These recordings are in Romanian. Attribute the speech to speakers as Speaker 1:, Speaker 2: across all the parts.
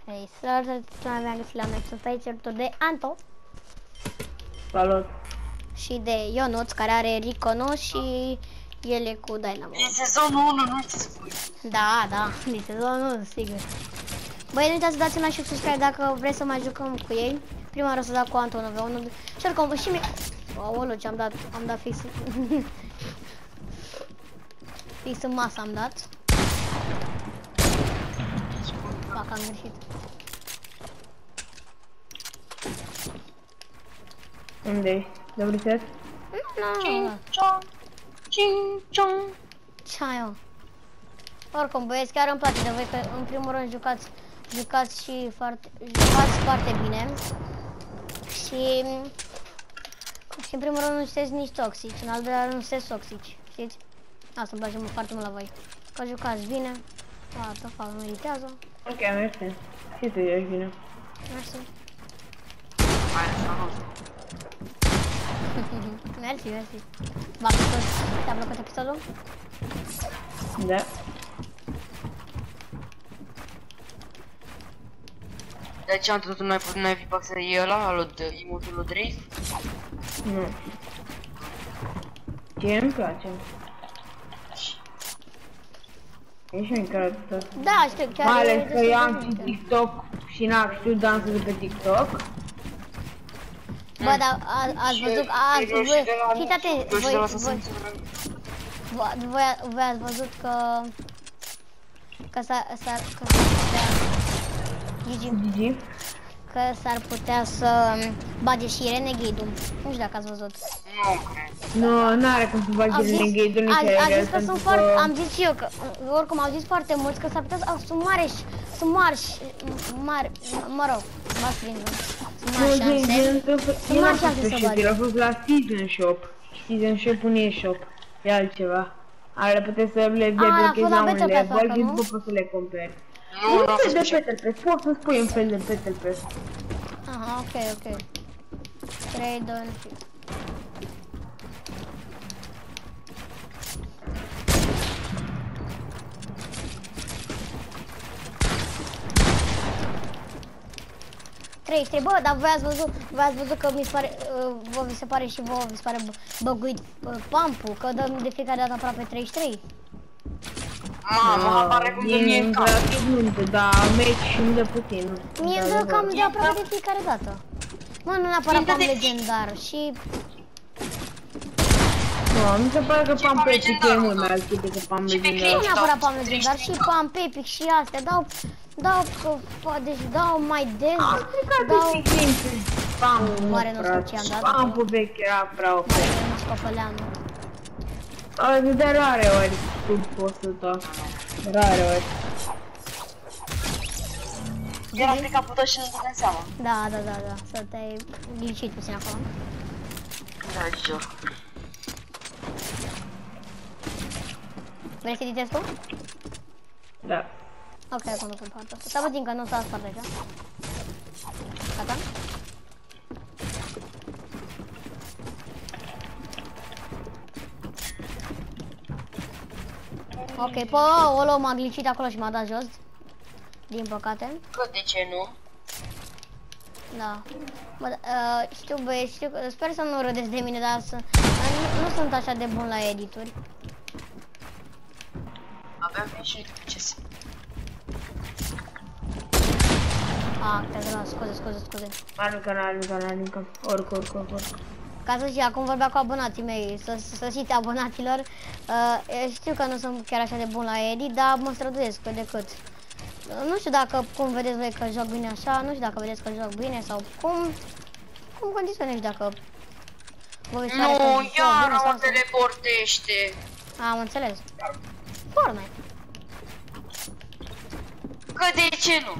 Speaker 1: Hei, salutare, mi-am găsit la noi, sunt aici alături de Anto.
Speaker 2: Salut.
Speaker 1: Și de Ionuț, care are Ricono și el e cu Dynamo.
Speaker 3: Din sezonul 1, nu ți spui.
Speaker 1: Da, din sezonul 1, sigur. Băi, nu uitați să dați un like și subscribe dacă vreți să mai jucăm cu ei. Prima oară să dau cu Anto 1v1 și oricum și mie... Aoleu, ce am dat fix. Fix în masă am dat. Fac, am greșit.
Speaker 2: Unde-i? De reset?
Speaker 1: Nu.
Speaker 3: Cinciong.
Speaker 1: Ce ai, eu? Oricum, băieți, chiar îmi place de voi că în primul rând jucați foarte bine. Și în primul rând nu sunteți nici toxici, în al doilea rând nu sunteți toxici, știți? Asta îmi place foarte mult la voi. Că jucați bine, toată fac, meritează.
Speaker 2: Ok, mersi. Și tu ești bine.
Speaker 1: Mersi. Mersi. Te-a plăcut episodul?
Speaker 2: Da.
Speaker 3: De ce am tot nu ai fi pax e ăla, emotul lui Drake?
Speaker 2: Nu. Ce îmi place? Ești încărcată.
Speaker 1: Da, știu, chiar
Speaker 2: Mai
Speaker 1: e
Speaker 2: ales că
Speaker 1: destul
Speaker 2: eu
Speaker 1: de
Speaker 2: am și
Speaker 1: mică.
Speaker 2: TikTok și n-am știut dansul de pe TikTok.
Speaker 1: Bă, dar ați văzut, fiți atenți, voi ați văzut că
Speaker 2: Gigi.
Speaker 1: că s-ar putea să bage și Renegade-ul. Nu știu dacă ați văzut.
Speaker 3: Nu cred.
Speaker 2: Nu, n-are cum să bagi Renegade-ul nici
Speaker 1: a zis că sunt foarte, am zis și eu că oricum au zis foarte mulți că s-ar putea să sunt mari șanse. Sunt mari șanse să bage.
Speaker 2: El a fost la Season Shop. Season Shop-ul nu e shop. E altceva. Are puteți să le deblochezi la un level și după poți să le cumperi. Nu e de Petal Pass, poți să spui un fel de Petal Pass.
Speaker 1: Aha, ok. 3, 2, 1. Trei, bă, dar voi ați văzut că mi se pare, vi se pare și vouă, vi se pare băguit pump-ul, că dăm de fiecare dată aproape 33.
Speaker 3: Mamă, apare cum de mie în cap.
Speaker 2: Da, meci și nu de puțin.
Speaker 1: Mie îmi dă cam de aproape de fiecare dată. Mă, nu neapărat pump legendar și...
Speaker 2: Nu, mi se pare că pump epic e mult mai alt decât pump legendar.
Speaker 1: Nu neapărat pump legendar, și pump epic și astea, dau mai des, dau... Mare nu știu ce am dat.
Speaker 2: Pump-ul vechi era prea ok.
Speaker 1: Mare nu scopăleam.
Speaker 2: Ale de rare ori sub postul tău. Rare ori.
Speaker 3: Era pe capută și nu dădeam seama.
Speaker 1: Da, să te-ai ghicit puțin acolo.
Speaker 3: Da, jur.
Speaker 1: Vrei să editezi tu?
Speaker 2: Da.
Speaker 1: Ok, acum nu sunt partea asta. Să văd că nu s-a spart deja. Gata? Ok, ăla m-a glicit acolo și m-a dat jos. Din păcate.
Speaker 3: Că de ce nu?
Speaker 1: Da. Bă, știu băieți, sper să nu râdeți de mine, dar nu sunt așa de bun la edituri.
Speaker 3: Aveam și ce să...
Speaker 1: Scuze.
Speaker 2: Aruncă. Oricum.
Speaker 1: Ca să știi, acum vorbea cu abonații mei, să știți abonaților, știu că nu sunt chiar așa de bun la edit, dar mă străduiesc cât de cât. Nu știu dacă, cum vedeți voi că joc bine așa, nu știu dacă vedeți că joc bine sau cum condiționești dacă voi
Speaker 3: nu, iar mă teleportește.
Speaker 1: Am înțeles. Fortnite.
Speaker 3: Că de ce nu?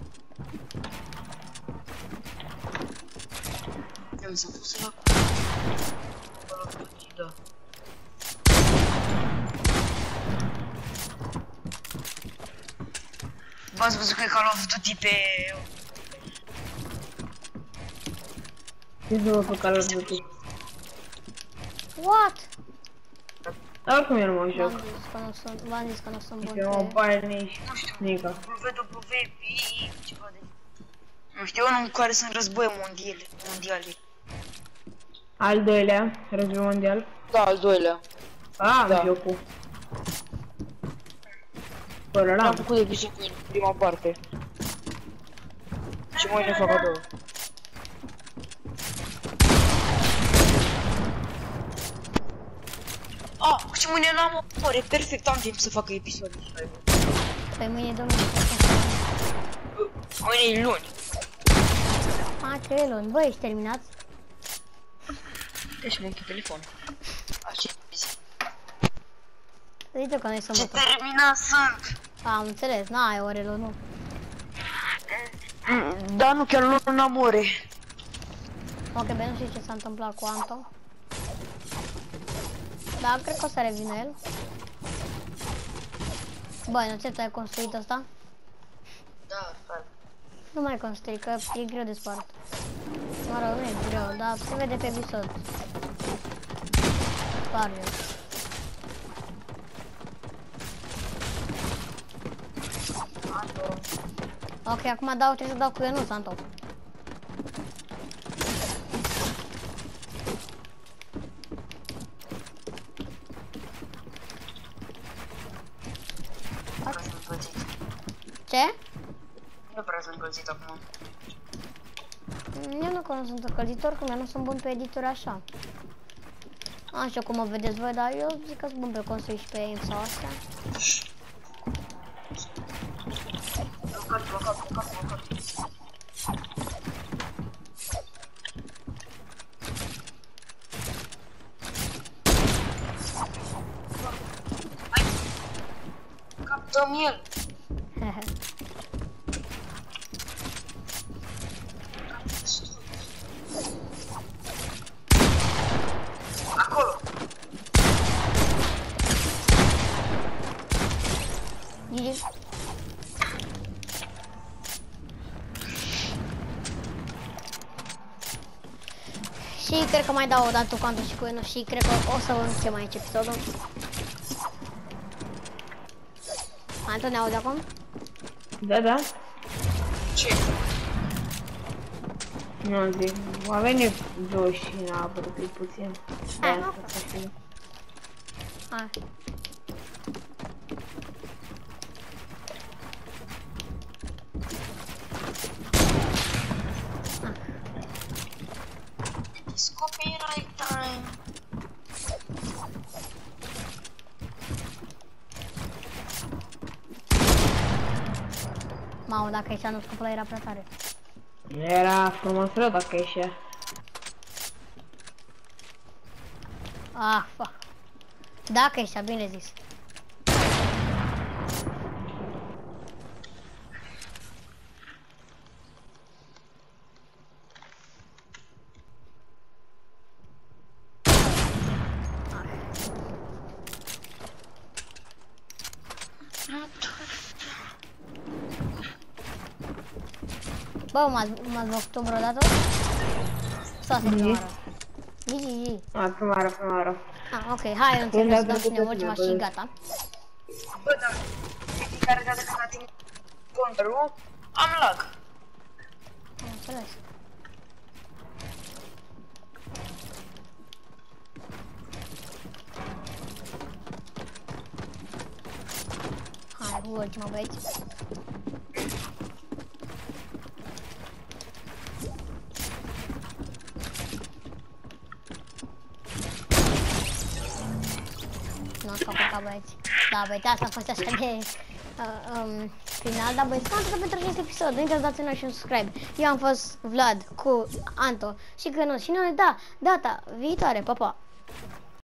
Speaker 3: Eu s-a pus la da. V-ați văzut că e Call of Duty pe...
Speaker 2: Ce să vă fac Call of Duty?
Speaker 1: What?
Speaker 2: Dar oricum eu nu mă joc.
Speaker 1: V-am zis că nu sunt bun
Speaker 2: Eu mă
Speaker 1: pe...
Speaker 2: pare nici
Speaker 3: Nu știu.
Speaker 2: Nica.
Speaker 3: WWP, ceva de... Nu știu, unul în care sunt război mondiale.
Speaker 2: Al doilea, război mondial.
Speaker 3: Da, al doilea.
Speaker 2: Da. Jocul. Fără
Speaker 3: Am
Speaker 2: ram.
Speaker 3: făcut episod cu prima parte. Și mâine fac a doua. Și mâine n-am ore, perfect, am timp să fac episodul.
Speaker 1: Păi mâine domnule.
Speaker 3: Mâine e luni.
Speaker 1: Că e luni. Băi, ești terminat?
Speaker 3: Deci mă închid telefonul. Așa e zi.
Speaker 1: Zice că noi
Speaker 3: Ce
Speaker 1: suntem.
Speaker 3: terminat sunt!
Speaker 1: Am înțeles, n-ai orele, nu.
Speaker 3: Da, nu, chiar nu n-am ore.
Speaker 1: Ok, bine, nu știu ce s-a întâmplat cu Anto. Da, cred că o să revină el. Băi, nu ți-ai construit asta?
Speaker 3: Da, fac.
Speaker 1: Nu mai construi, că e greu de spart. Mă rog, nu e greu, dar se vede pe episod. Spar eu. Ok, acum trebuie să dau cu Ionuț, Anto. Ce?
Speaker 3: Nu prea sunt încălzit acum.
Speaker 1: Eu nu sunt încălzitor, cum eu nu sunt bun pe edituri așa. Nu știu cum o vedeți voi, dar eu zic că sunt bun pe construi și pe aim sau astea.
Speaker 3: Blocat. Captăm el! Acolo!
Speaker 1: GG. Și cred că mai dau o dată cu Anto și cu Ionuț și cred că o să închem aici episodul. Anto, ne auzi acum?
Speaker 2: Da.
Speaker 3: Ce?
Speaker 2: Nu zic, a venit jos și n-a apărut puțin.
Speaker 1: Hai,
Speaker 2: Da,
Speaker 1: nu.
Speaker 2: să știu.
Speaker 1: Hai.
Speaker 3: It's copyright time!
Speaker 1: Mamă, dacă ieșea nu scopul era prea tare.
Speaker 2: Era frumos rău dacă ieșea.
Speaker 1: Ah, fuck. Dacă ieșea, bine zis. Bă, m-ați văzut vreodată? Sau asta e prima oară? GG.
Speaker 2: Prima oară.
Speaker 1: Ah, ok, hai, eu înțeleg să dăm și ne ceva și gata.
Speaker 3: Bă, da, de fiecare dată când ating control, am lag.
Speaker 1: Am înțeles. Hai, urci-mă, băieți. Nu ați făcut ca băieți. Da, băieți, asta a fost așa de final, dar băieți, cam atât pentru acest episod. Nu uitați să dați un like și un subscribe. Eu am fost Vlad cu Anto și Ionuț și noi, da, data viitoare, pa, pa!